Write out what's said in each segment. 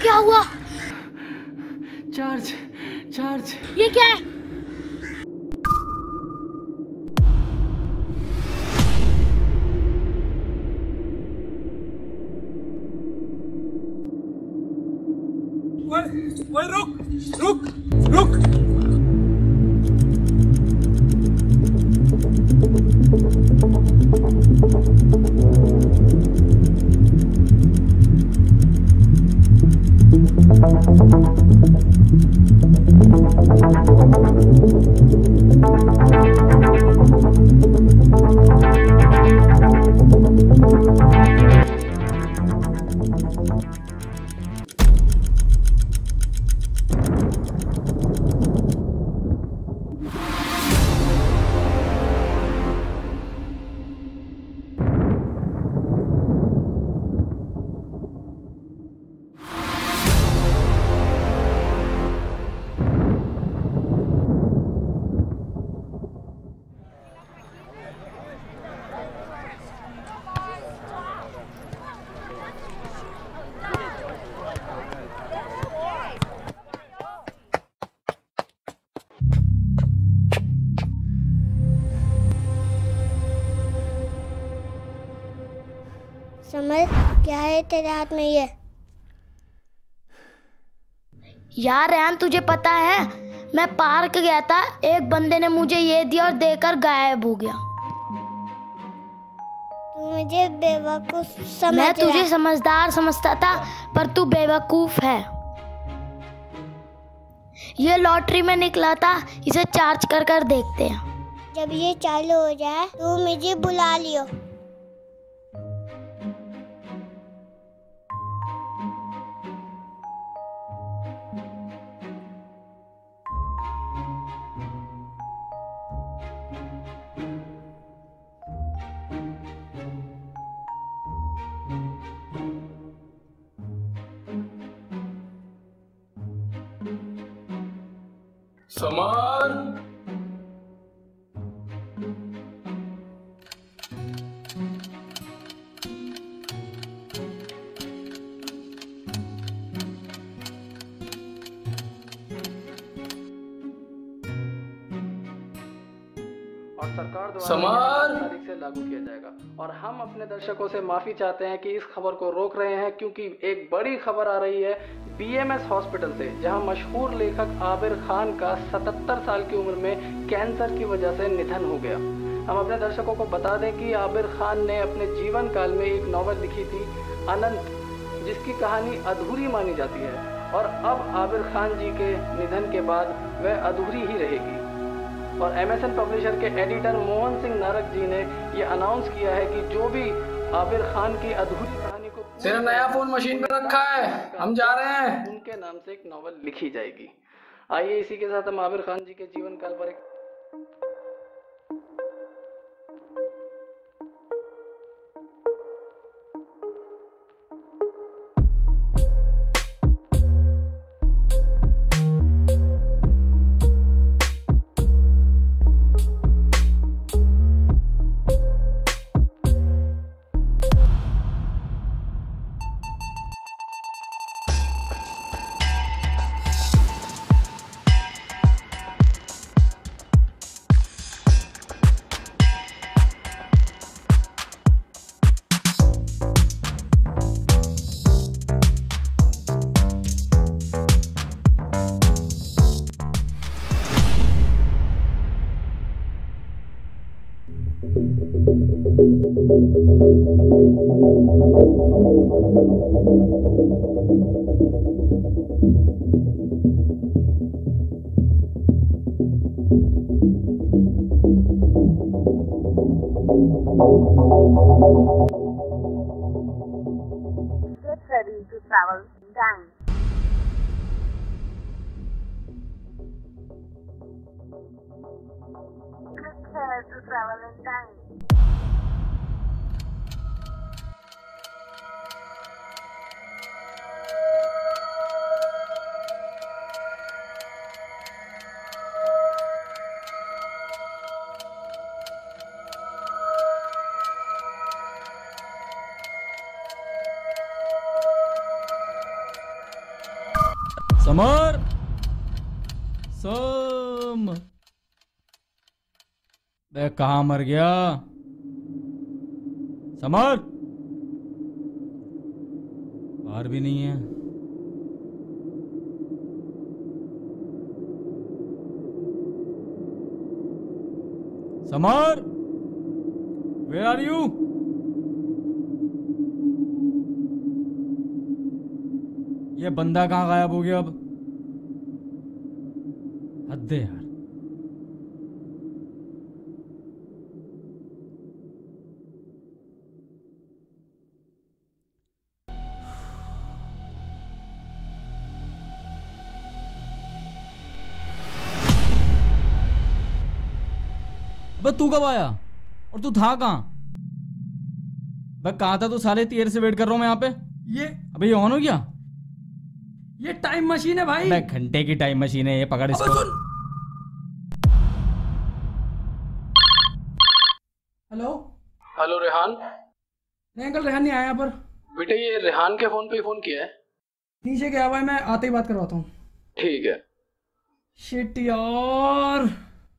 क्या हुआ? Charge charge. ये क्या है? ओए रुक रुक रुक। समर, क्या है तेरे हाथ में ये? यार रेहान, तुझे पता है मैं पार्क गया था, एक बंदे ने मुझे ये दिया और देकर गायब हो गया। तू मुझे बेवकूफ समझ मैं रहा तुझे है। समझदार समझता था, पर तू बेवकूफ है। ये लॉटरी में निकला था, इसे चार्ज कर कर देखते हैं। जब ये चालू हो जाए तो मुझे बुला लियो। समर, और सरकार द्वारा समार। तारीख से लागू किया जाएगा। और हम अपने दर्शकों से माफी चाहते हैं कि इस खबर को रोक रहे हैं, क्योंकि एक बड़ी खबर आ रही है बीएमएस हॉस्पिटल से, जहां मशहूर लेखक आबिर खान का 77 साल की उम्र में कैंसर की वजह से निधन हो गया। हम अपने दर्शकों को बता दें कि आबिर खान ने अपने जीवन काल में एक नॉवेल लिखी थी, अनंत, जिसकी कहानी अधूरी मानी जाती है, और अब आबिर खान जी के निधन के बाद वह अधूरी ही रहेगी। और एमएसएन पब्लिशर के एडिटर मोहन सिंह नारक जी ने ये अनाउंस किया है कि जो भी आबिर खान की अधूरी कहानी को तेरा नया फोन मशीन पे रखा है, हम जा रहे हैं। उनके नाम से एक नॉवल लिखी जाएगी। आइए इसी के साथ हम आबिर खान जी के जीवन काल पर एक Get ready to travel in time. Click here to travel in time. Samar, सम, देख कहाँ मर गया समर। बाहर भी नहीं है। Samar, where are you? ये बंदा कहाँ गायब हो गया अब? हद है यार। अबे तू कब आया? और तू था कहाँ? भाई कहाँ था तू? साले देर से वेट कर रहा हूँ मैं यहाँ पे। ये अबे ये ऑन हो गया? ये टाइम मशीन है भाई। मैं घंटे की टाइम मशीन है ये, पकड़ इसको। सुन। Hello hello Rehan. नहीं अंकल, रेहान नहीं आया यहाँ पर। बेटे ये रेहान के फोन पे फोन किया है। नीचे गया हुआ है, मैं आते ही बात करवाता हूँ। ठीक है। शिट यार।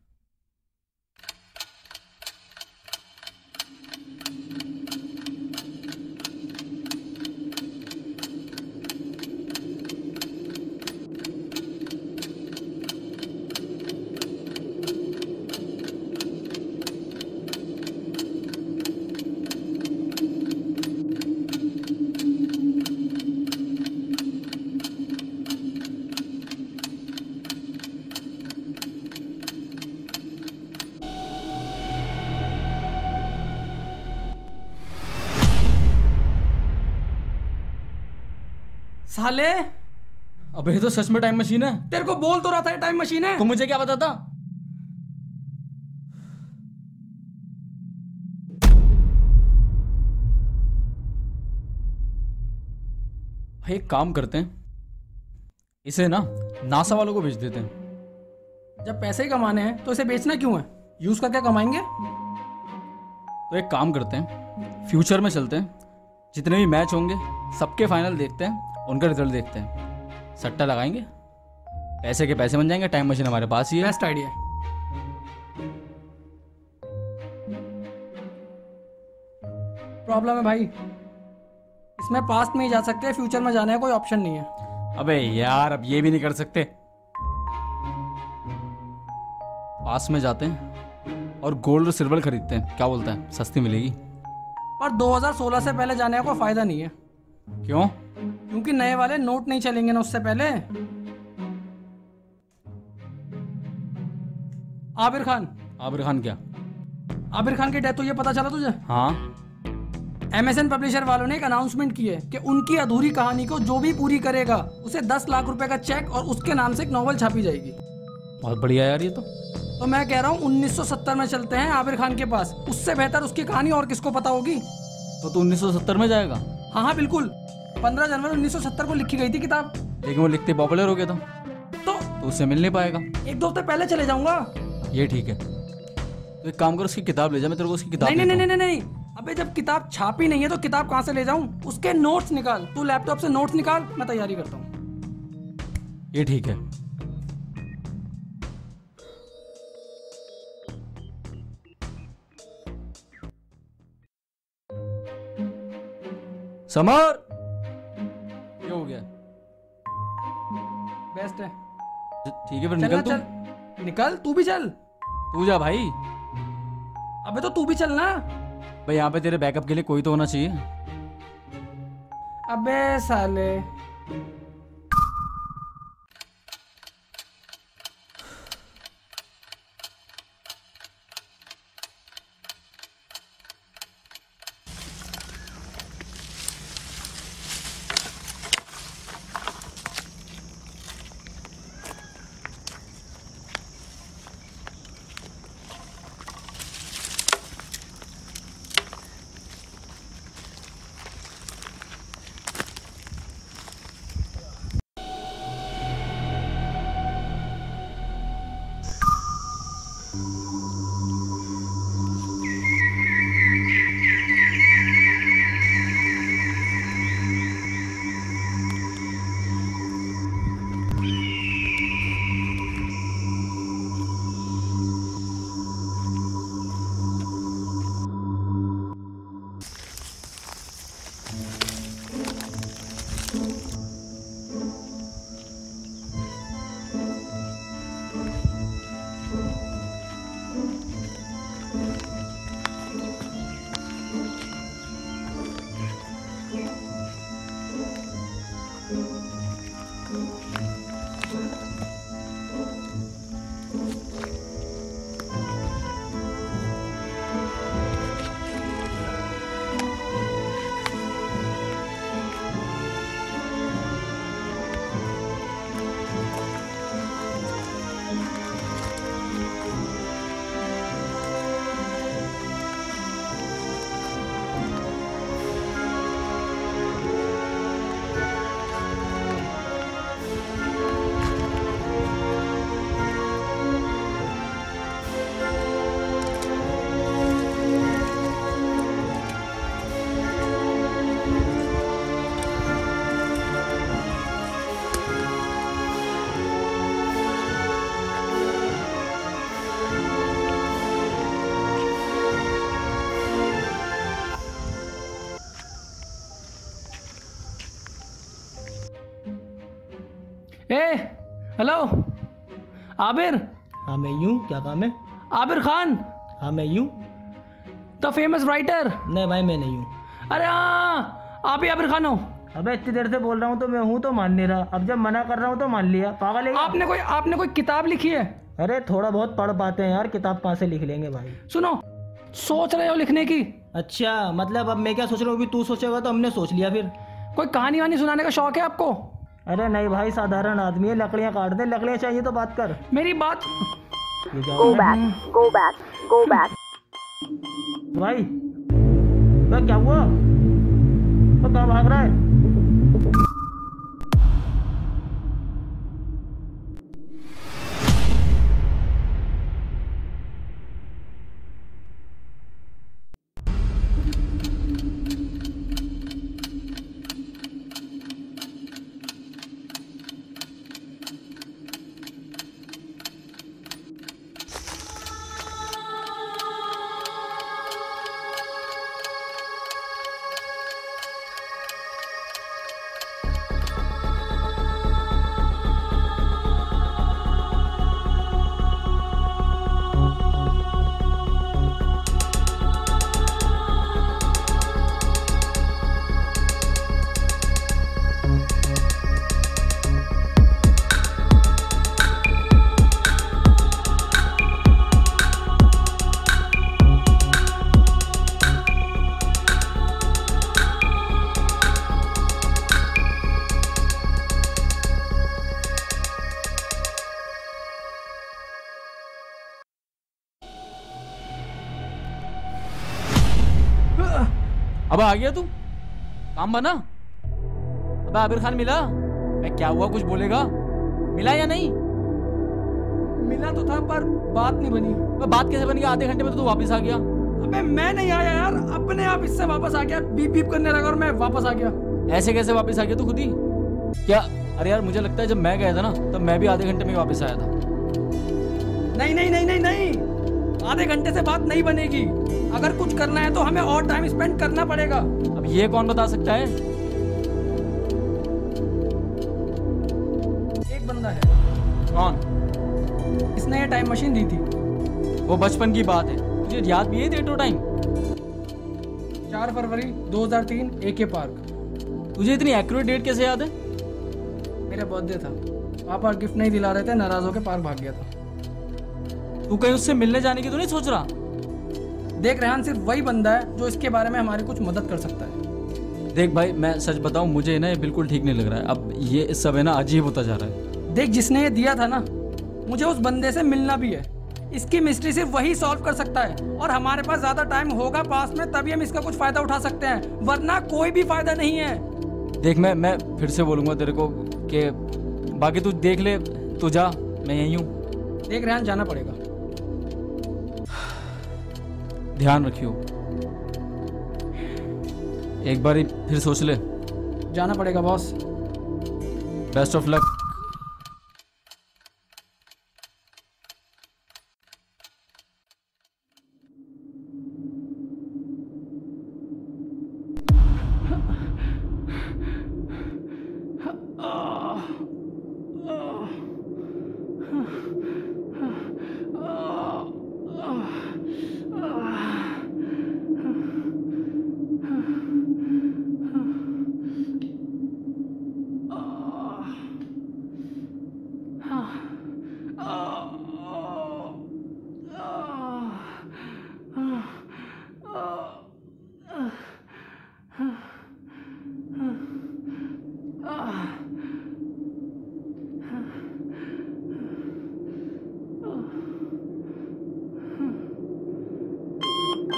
साले, अबे ये तो सच में टाइम मशीन है। तेरे को बोल तो रहा था ये टाइम मशीन है। तो मुझे क्या पता था? भाई एक काम करते हैं, इसे ना नासा वालों को बेच देते हैं। जब पैसे ही कमाने हैं तो इसे बेचना क्यों है? यूज करके कमाएंगे। तो एक काम करते हैं, फ्यूचर में चलते हैं, जितने भी मैच होंगे सबके फाइनल देखते हैं, उनका रिजल्ट देखते हैं, सट्टा लगाएंगे, पैसे के पैसे बन जाएंगे। टाइम मशीन हमारे पास ही है। Best idea. प्रॉब्लम है भाई, इसमें पास्ट में ही जा सकते हैं, फ्यूचर में जाने का कोई ऑप्शन नहीं है। अबे यार अब ये भी नहीं कर सकते। पास में जाते हैं और गोल्ड और सिल्वर खरीदते हैं, क्या बोलता है? सस्ती मिलेगी। पर 2016 से पहले जाने का कोई फायदा नहीं है। क्यों? क्योंकि नए वाले नोट नहीं चलेंगे ना उससे पहले। आबिर खान। आबिर खान क्या? आबिर खान की डेथ हुई है, पता चला तुझे? हाँ। MSN पब्लिशर वालों ने एक अनाउंसमेंट की है कि उनकी अधूरी कहानी को जो भी पूरी करेगा उसे 10 लाख रुपए का चेक और उसके नाम से एक नॉवल छापी जाएगी। बहुत बढ़िया यार ये तो मैं कह रहा हूँ 1970 में चलते हैं आबिर खान के पास। उससे बेहतर उसकी कहानी और किसको पता होगी? तो तू 1970 में जाएगा? हाँ हाँ बिल्कुल। 15 जनवरी 1970 को लिखी गई थी किताब। लेकिन वो लिखते पॉपुलर हो गया था, तो उससे मिल नहीं पाएगा। 1-2 हफ्ते पहले चले जाऊंगा। ये ठीक है। तो एक काम कर, उसकी किताब ले जा, मैं तेरे को उसकी किताब नहीं नहीं देता नहीं नहीं नहीं। अबे जब किताब छापी नहीं है तो किताब कहाँ से ले जाऊं? उसके नोट्स निकाल। तू लैपटॉप से नोट्स निकाल, मैं तैयारी करता हूँ। ये ठीक है। समर, ये हो गया। बेस्ट है। ठीक है फिर चलना निकल तू। चल, निकल तू भी चल। तू जा भाई। अबे तो तू भी चल ना। भाई यहाँ पे तेरे बैकअप के लिए कोई तो होना चाहिए। अबे साले। हेलो आबिर। हाँ मैं यूँ, क्या काम है? आबिर खान, हाँ मैं यूँ। The famous writer. नहीं भाई मैं नहीं हूँ। अरे हाँ, आप ही आबिर खान हो। अबे इतनी देर से बोल रहा हूँ तो मैं हूँ तो मान नहीं रहा, अब जब मना कर रहा हूँ तो मान लिया। पागल है क्या? आपने कोई किताब लिखी है? अरे थोड़ा बहुत पढ़ पाते हैं यार, किताब कहाँ से लिख लेंगे भाई। सुनो, सोच रहे हो लिखने की? अच्छा मतलब अब मैं क्या सोच रहा हूँ, अभी तू सोचेगा तो हमने सोच लिया फिर। कोई कहानी वानी सुनाने का शौक है आपको? अरे नहीं भाई, साधारण आदमी है, लकड़ियाँ काट दे। लकड़ियाँ चाहिए तो बात कर। मेरी बात। ये क्या Go हो रहा है? back, go back, go back. भाई भाई क्या हुआ? तो कहाँ भाग रहा है? अब आ गया तू? काम बना? अब आबिर खान मिला? मैं क्या हुआ, कुछ बोलेगा? मिला या नहीं? मिला तो था पर बात नहीं बनी। बात कैसे बनी? आधे घंटे में तो तू वापस आ गया। अबे मैं नहीं आया यार, अपने आप इससे वापस आ गया, बीप बीप करने लगा और मैं वापस आ गया। ऐसे कैसे वापस आ गया तू खुद ही? क्या? अरे यार मुझे लगता है जब मैं गया था ना तब मैं भी आधे घंटे में वापस आया था। नहीं नहीं नहीं नहीं नहीं, आधे घंटे से बात नहीं बनेगी। अगर कुछ करना है तो हमें और टाइम स्पेंड करना पड़ेगा। अब ये कौन बता सकता है? एक बंदा है। कौन? इसने ये टाइम मशीन दी थी। वो बचपन की बात है, तुझे याद भी है डेट और टाइम? 4 फरवरी 2003, AK पार्क। तुझे इतनी एक्यूरेट डेट कैसे याद है? मेरा बर्थडे था, पापा गिफ्ट नहीं दिला रहे थे, नाराज होकर पार्क भाग गया था। तू कहीं उससे मिलने जाने की तो नहीं सोच रहा? देख रेहान, सिर्फ वही बंदा है जो इसके बारे में हमारी कुछ मदद कर सकता है। देख भाई मैं सच बताऊं, मुझे ना ये बिल्कुल ठीक नहीं लग रहा है। अब ये सब है ना अजीब होता जा रहा है। देख, जिसने ये दिया था ना, मुझे उस बंदे से मिलना भी है। इसकी मिस्ट्री सिर्फ वही सॉल्व कर सकता है और हमारे पास ज्यादा टाइम होगा पास में, तभी हम इसका कुछ फायदा उठा सकते हैं, वरना कोई भी फायदा नहीं है। देख मैं फिर से बोलूंगा तेरे को कि बाकी तू देख ले, तू जा, मैं यहीं हूँ। देख रेहान, जाना पड़ेगा। ध्यान रखियो, एक बार फिर सोच ले। जाना पड़ेगा boss. Best of luck.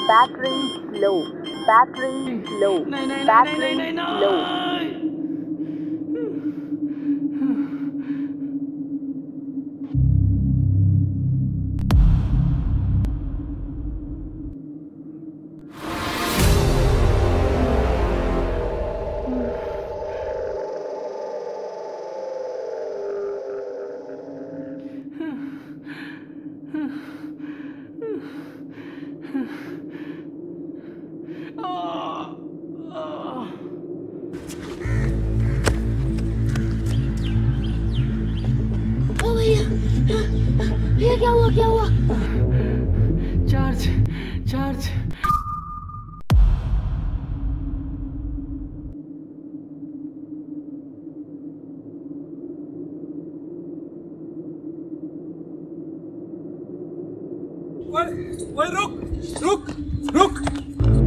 Battery low. Battery low. Battery low. ओ भैया, ये क्या हुआ, क्या हुआ? Charge charge. ओए रुक रुक रुक।